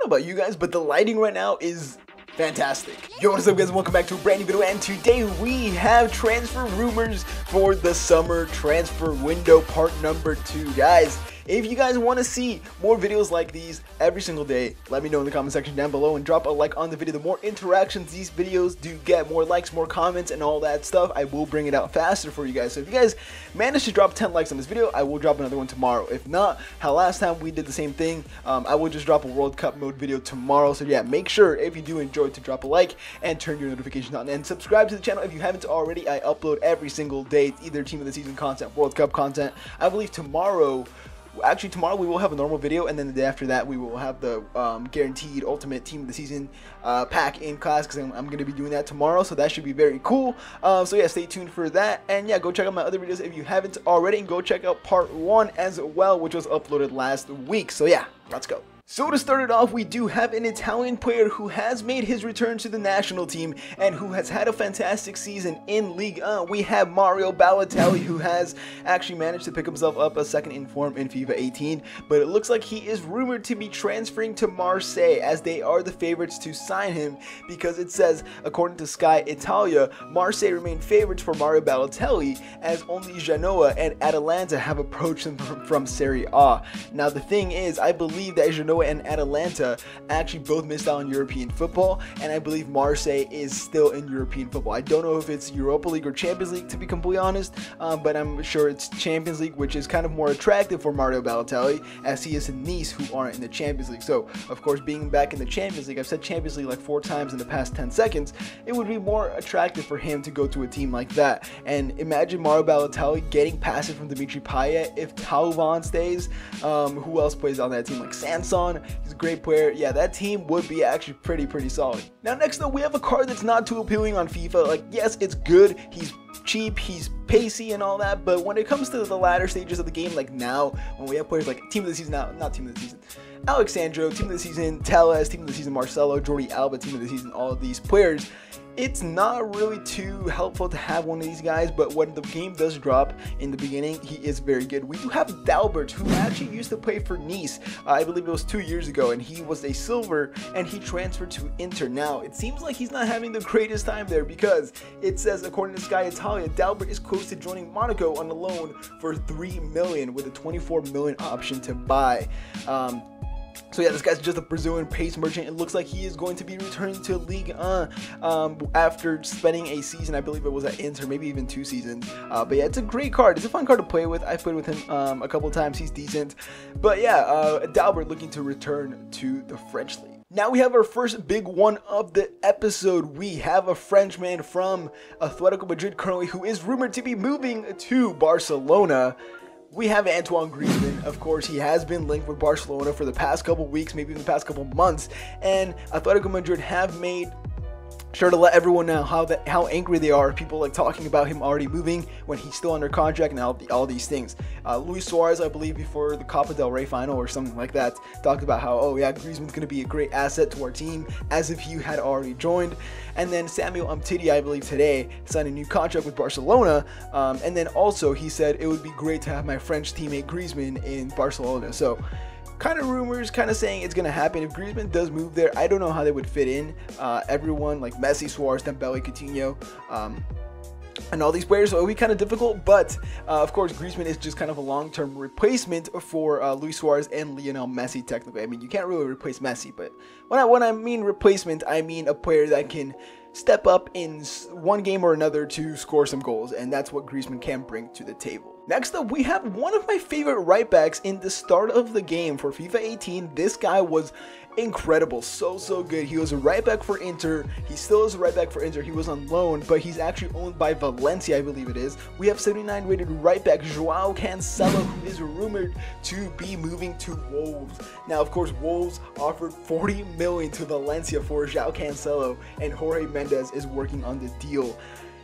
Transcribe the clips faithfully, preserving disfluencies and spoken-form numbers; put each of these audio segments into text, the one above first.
about you guys, but the lighting right now is fantastic. Yo, what is up guys, welcome back to a brand new video, and today we have transfer rumors for the summer transfer window part number two. Guys, if you guys want to see more videos like these every single day, let me know in the comment section down below and drop a like on the video. The more interactions these videos do get, more likes, more comments, and all that stuff, I will bring it out faster for you guys. So if you guys manage to drop ten likes on this video, I will drop another one tomorrow. If not, how last time we did the same thing, um, I will just drop a World Cup mode video tomorrow. So yeah, make sure if you do enjoy to drop a like and turn your notifications on, and subscribe to the channel if you haven't already. I upload every single day, either team of the season content, World Cup content. I believe tomorrow Actually, tomorrow we will have a normal video, and then the day after that we will have the um, guaranteed ultimate team of the season uh, pack in class, because I'm, I'm going to be doing that tomorrow, so that should be very cool. Uh, so yeah, stay tuned for that, and yeah, go check out my other videos if you haven't already, and go check out part one as well, which was uploaded last week. So yeah, let's go. So to start it off, we do have an Italian player who has made his return to the national team and who has had a fantastic season in Ligue one. We have Mario Balotelli, who has actually managed to pick himself up a second in form in FIFA eighteen, but it looks like he is rumored to be transferring to Marseille, as they are the favorites to sign him, because it says, according to Sky Italia, Marseille remain favorites for Mario Balotelli, as only Genoa and Atalanta have approached him from, from Serie A. Now the thing is, I believe that Genoa and Atalanta actually both missed out on European football, and I believe Marseille is still in European football. I don't know if it's Europa League or Champions League, to be completely honest, um, but I'm sure it's Champions League, which is kind of more attractive for Mario Balotelli, as he is in Nice, who aren't in the Champions League. So of course, being back in the Champions League, I've said Champions League like four times in the past ten seconds, it would be more attractive for him to go to a team like that. And imagine Mario Balotelli getting passes from Dimitri Payet if Thauvin stays. Um, who else plays on that team? Like Sanson. He's a great player. Yeah, that team would be actually pretty, pretty solid. Now, next up, we have a card that's not too appealing on FIFA. Like, yes, it's good. He's cheap. He's pacey and all that. But when it comes to the latter stages of the game, like now, when we have players like Team of the Season, now, not Team of the Season, Alexandro, Team of the Season, Telles, Team of the Season, Marcelo, Jordi Alba, Team of the Season, all of these players, it's not really too helpful to have one of these guys, but when the game does drop in the beginning, he is very good. We do have Dalbert, who actually used to play for Nice, uh, I believe it was two years ago, and he was a silver, and he transferred to Inter. Now, it seems like he's not having the greatest time there, because it says, according to Sky Italia, Dalbert is close to joining Monaco on a loan for three million dollars with a twenty-four million dollars option to buy. Um, So yeah, this guy's just a Brazilian pace merchant. It looks like he is going to be returning to Ligue one um, after spending a season, I believe it was at Inter, maybe even two seasons. Uh, but yeah, it's a great card. It's a fun card to play with. I've played with him um, a couple times. He's decent. But yeah, uh, Dalbert looking to return to the French league. Now we have our first big one of the episode. We have a Frenchman from Atletico Madrid currently who is rumored to be moving to Barcelona. We have Antoine Griezmann. Of course, he has been linked with Barcelona for the past couple weeks, maybe even the past couple months, and Atletico Madrid have made sure to let everyone know how that how angry they are. People like talking about him already moving when he's still under contract, and all, the, all these things. Uh, Luis Suarez, I believe, before the Copa del Rey final or something like that, talked about how, oh yeah, Griezmann's going to be a great asset to our team, as if he had already joined. And then Samuel Umtiti, I believe today, signed a new contract with Barcelona. Um, and then also he said it would be great to have my French teammate Griezmann in Barcelona. So kind of rumors, kind of saying it's going to happen. If Griezmann does move there, I don't know how they would fit in. Uh, everyone like Messi, Suarez, Dembele, Coutinho, um, and all these players, so it'll be kind of difficult. But uh, of course, Griezmann is just kind of a long-term replacement for uh, Luis Suarez and Lionel Messi. Technically, I mean, you can't really replace Messi, but when I when I mean replacement, I mean a player that can step up in one game or another to score some goals, and that's what Griezmann can bring to the table. Next up, we have one of my favorite right backs in the start of the game for FIFA eighteen. This guy was incredible, so so good. He was a right back for Inter. He still is a right back for Inter. He was on loan, but he's actually owned by Valencia, I believe it is. We have seventy-nine rated right back Joao Cancelo, who is rumored to be moving to Wolves. Now, of course, Wolves offered forty million dollars to Valencia for Joao Cancelo, and Jorge Mendes is working on the deal.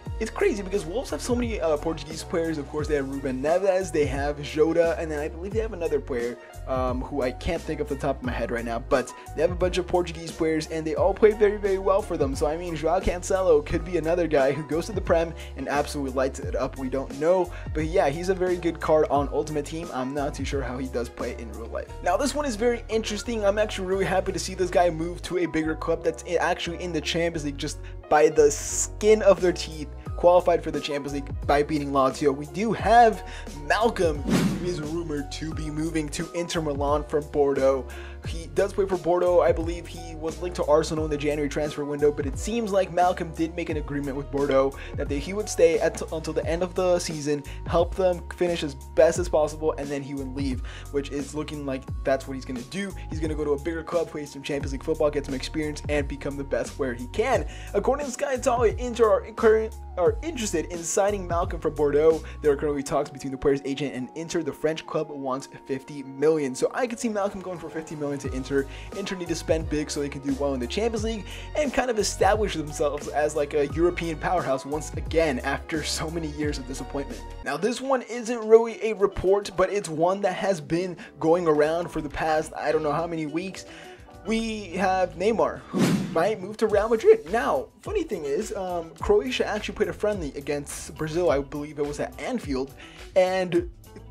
it's crazy because Wolves have so many uh, Portuguese players. Of course, they have Ruben Neves, they have Jota, and then I believe they have another player um, who I can't think of the top of my head right now. But they have a bunch of Portuguese players, and they all play very, very well for them. So, I mean, Joao Cancelo could be another guy who goes to the Prem and absolutely lights it up. We don't know. But yeah, he's a very good card on Ultimate Team. I'm not too sure how he does play in real life. Now, this one is very interesting. I'm actually really happy to see this guy move to a bigger club that's actually in the Champions League just by the skin of their teeth. Qualified for the Champions League by beating Lazio. We do have Malcolm, who is rumored to be moving to Inter Milan from Bordeaux. He does play for Bordeaux. I believe he was linked to Arsenal in the January transfer window, but it seems like Malcolm did make an agreement with Bordeaux that they, he would stay at, until the end of the season, help them finish as best as possible, and then he would leave, which is looking like that's what he's going to do. He's going to go to a bigger club, play some Champions League football, get some experience, and become the best where he can. According to Sky Italia, Inter are current are interested in signing Malcolm from Bordeaux. There are currently talks between the player's agent and Inter. The French club wants fifty million. So I could see Malcolm going for fifty million to Inter. Inter need to spend big so they can do well in the Champions League and kind of establish themselves as like a European powerhouse once again after so many years of disappointment. Now this one isn't really a report, but it's one that has been going around for the past I don't know how many weeks. We have Neymar, who might move to Real Madrid. Now, funny thing is, um, Croatia actually played a friendly against Brazil. I believe it was at Anfield, and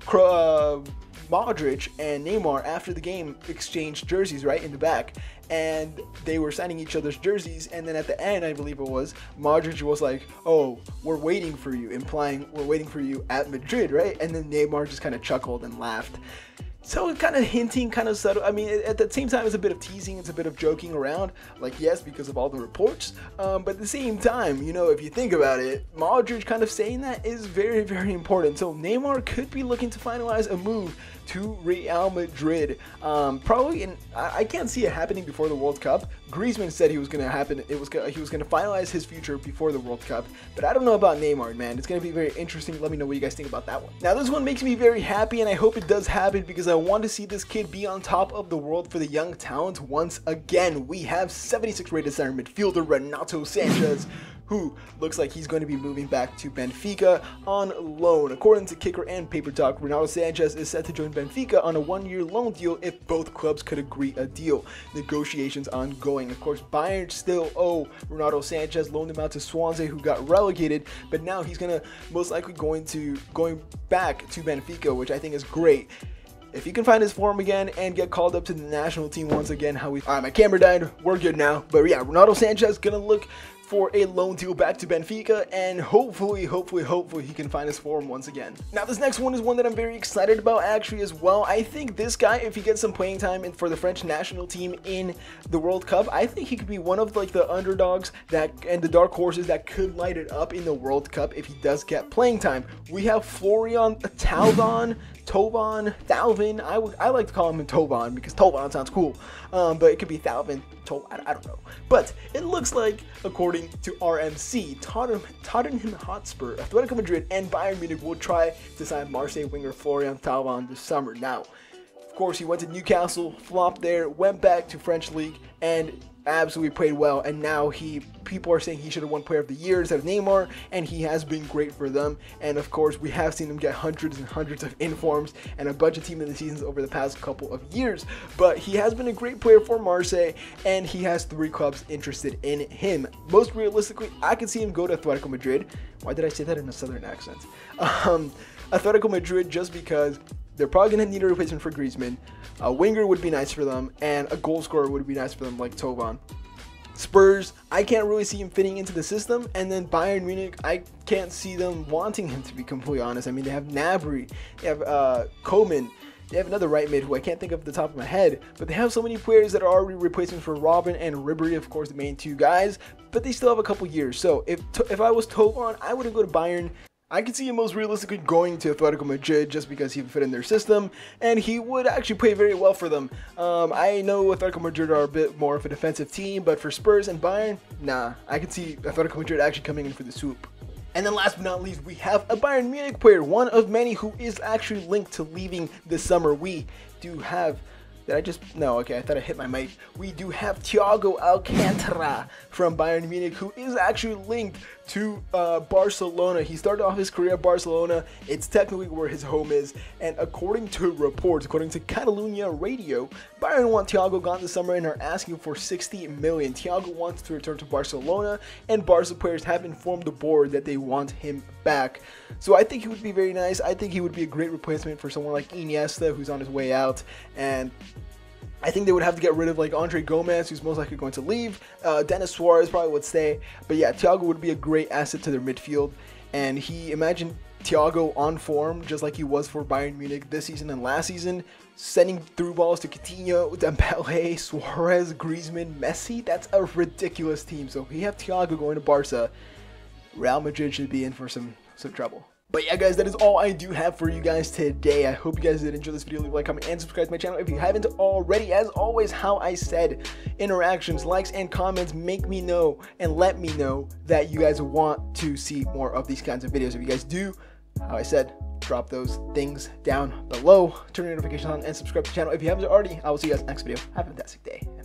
uh, Modric and Neymar after the game exchanged jerseys right in the back, and they were signing each other's jerseys. And then at the end, I believe it was, Modric was like, "Oh, we're waiting for you," implying we're waiting for you at Madrid, right? And then Neymar just kind of chuckled and laughed. So it's kind of hinting, kind of subtle. I mean, at the same time, it's a bit of teasing, it's a bit of joking around. Like, yes, because of all the reports. Um, but at the same time, you know, if you think about it, Modric kind of saying that is very, very important. So Neymar could be looking to finalize a move to Real Madrid. Um, probably, in, I, I can't see it happening before the World Cup. Griezmann said he was going to happen. It was he was going to finalize his future before the World Cup. But I don't know about Neymar, man. It's going to be very interesting. Let me know what you guys think about that one. Now, this one makes me very happy, and I hope it does happen because I want to see this kid be on top of the world for the young talents once again. We have seventy-six rated center midfielder Renato Sanches, who looks like he's going to be moving back to Benfica on loan. According to Kicker and Paper Talk, Renato Sanches is set to join Benfica on a one-year loan deal if both clubs could agree a deal. Negotiations ongoing. Of course, Bayern still owe Renato Sanches, loaned him out to Swansea, who got relegated, but now he's going to most likely going to going back to Benfica, which I think is great. If he can find his form again and get called up to the national team once again, how we... Alright, my camera died. We're good now. But yeah, Renato Sanches gonna look for a loan deal back to Benfica, and hopefully, hopefully, hopefully he can find his form once again. Now, this next one is one that I'm very excited about actually as well. I think this guy, if he gets some playing time in, for the French national team in the World Cup, I think he could be one of like the underdogs that and the dark horses that could light it up in the World Cup if he does get playing time. We have Florian Thauvin. Thauvin, Thauvin, I would I like to call him Thauvin because Thauvin sounds cool, um, but it could be Thauvin, Thauvin, I, I don't know. But it looks like, according to R M C, Tottenham, Tottenham Hotspur, Atletico Madrid, and Bayern Munich will try to sign Marseille winger Florian Thauvin this summer. Now, of course, he went to Newcastle, flopped there, went back to French League, and absolutely played well, and now he people are saying he should have won Player of the Year instead of Neymar, and he has been great for them. And of course, we have seen him get hundreds and hundreds of informs and a bunch of team of the seasons over the past couple of years, but he has been a great player for Marseille, and he has three clubs interested in him. Most realistically, I could see him go to Atletico Madrid. Why did I say that in a southern accent? Um, Atletico Madrid, just because they're probably going to need a replacement for Griezmann. A winger would be nice for them, and a goal scorer would be nice for them, like Thauvin. Spurs, I can't really see him fitting into the system. And then Bayern Munich, I can't see them wanting him, to be completely honest. I mean, they have Gnabry, they have uh, Koeman, they have another right mid who I can't think of at the top of my head, but they have so many players that are already replacements for Robin and Ribéry, of course, the main two guys, but they still have a couple years. So if if I was Thauvin, I wouldn't go to Bayern. I could see him most realistically going to Atletico Madrid just because he would fit in their system, and he would actually play very well for them. Um, I know Atletico Madrid are a bit more of a defensive team, but for Spurs and Bayern, nah, I could see Atletico Madrid actually coming in for the swoop. And then last but not least, we have a Bayern Munich player, one of many who is actually linked to leaving this summer. We do have... Did I just... No, okay, I thought I hit my mic. We do have Thiago Alcantara from Bayern Munich, who is actually linked to uh, Barcelona. He started off his career at Barcelona. It's technically where his home is. And according to reports, according to Catalunya Radio, Bayern want Thiago gone this summer and are asking for sixty million. Thiago wants to return to Barcelona, and Barca players have informed the board that they want him back. So I think he would be very nice. I think he would be a great replacement for someone like Iniesta, who's on his way out. And I think they would have to get rid of like Andre Gomez, who's most likely going to leave. Uh, Denis Suarez probably would stay. But yeah, Thiago would be a great asset to their midfield. And he, imagine Thiago on form, just like he was for Bayern Munich this season and last season, sending through balls to Coutinho, Dembele, Suarez, Griezmann, Messi. That's a ridiculous team. So if we have Thiago going to Barca, Real Madrid should be in for some, some trouble. But yeah, guys, that is all I do have for you guys today. I hope you guys did enjoy this video. Leave a like, comment, and subscribe to my channel if you haven't already. As always, how I said, interactions, likes, and comments make me know and let me know that you guys want to see more of these kinds of videos. If you guys do, how I said, drop those things down below. Turn your notifications on and subscribe to the channel if you haven't already. I will see you guys next video. Have a fantastic day.